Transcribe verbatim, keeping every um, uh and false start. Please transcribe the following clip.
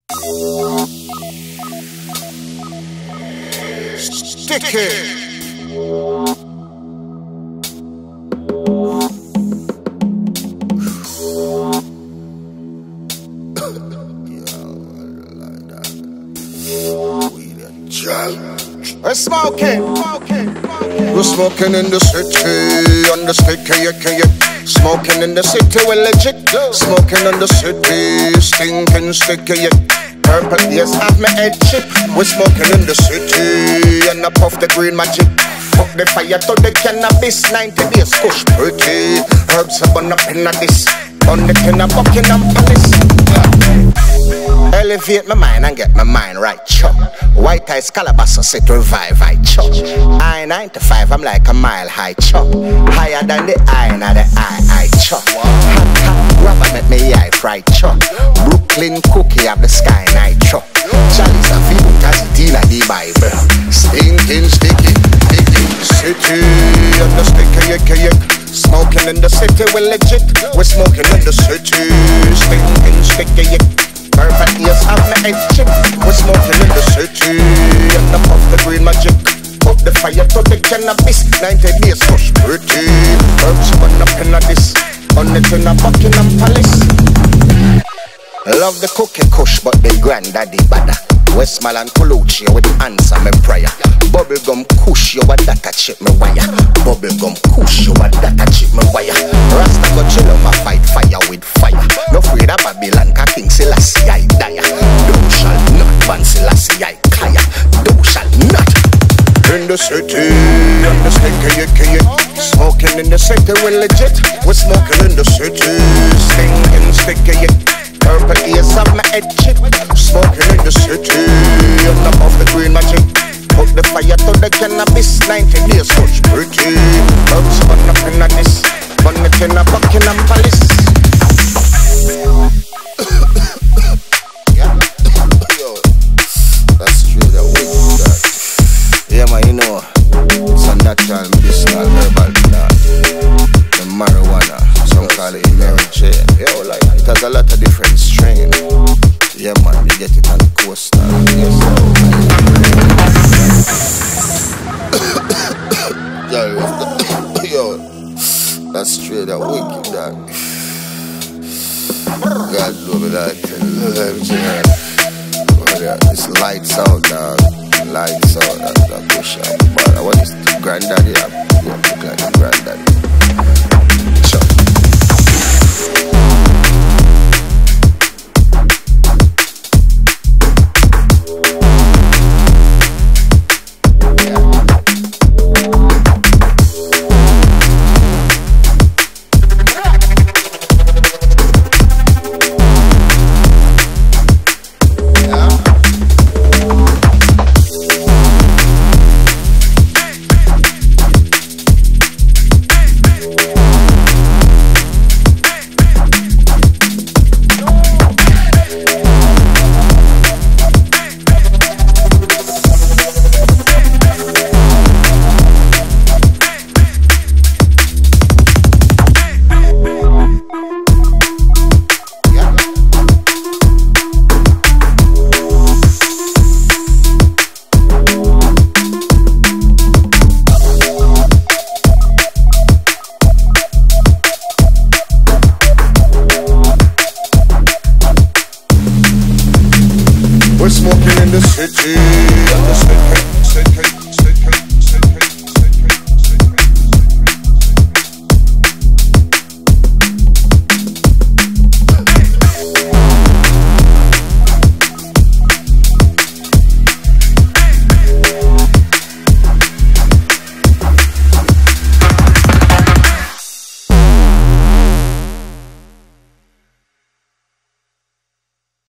Sticky. We're smoking. We're smoking in the city, on the sticky, yeah, yeah. Smoking in the city, we're legit. Smoking in the city, stinking sticky, yeah. Purple ears have my head chip. We're smoking in the city, and I puff the green magic. Fuck the fire to the cannabis, ninety days kush pretty. Herbs are burn up in a this, on the tin of Buckingham Palace. Elevate my mind and get my mind right, chop. White eyes calabash sit revive, I chop. I ninety-five, I'm like a mile high, chop. Higher than the eye, now the eye, I chop. Hot, hot, rubber make me eye fried, chop. Brooklyn cookie of the sky, night chop. Charlie's a few as it in the Bible. Stinking sticky, sticky. City, and the sticky, yeah, yeah. Smoking in the city, we're legit. We're smoking in the city, stinking sticky, yeah. Perfect ears have my head chip. We're smoking in the city, and I puff the green magic. Put the fire to the cannabis, ninety days push pretty. Herbs burn up in a this, on it in a Buckingham Palace. Love the cookie kush, but the granddaddy bada. Westmoreland Colucci with the answer me prayer. Bubblegum kush, you what that a chip me wire. Bubblegum kush, you what that a chip me wire. Rasta go chill on my fight fire with fire. No afraid of Babylon, ka King Selassie I die. Thou shall not ban Selassie I kaya. Thou shall not. In the city, in the sticky, yeah, yeah. Smoking in the city, we're legit. We're smoking in the city, stinking sticky, yeah. Purple ears of my head chip. Smoking in the city, and I'm off the green magic. Put the fire to the cannabis, ninety days such pretty. Herbs burn up in a this, burn it in a Buckingham Palace. Yeah. Yo, that's true, that we do that. Yeah man, you know, it's a natural medicinal herbal plant. The marijuana, some call it Mary Jane. Yo, like, it has a lot of different strain. Yeah man, you get it on the coast now. Yes, yo, yo, that's straight that wicked, that. God love me that. Oh, yeah, it's lights out, dog. Lights out, that, that push up. But what is the granddaddy? Yeah, look like the granddaddy. Sure. We're smoking in the city, in the city.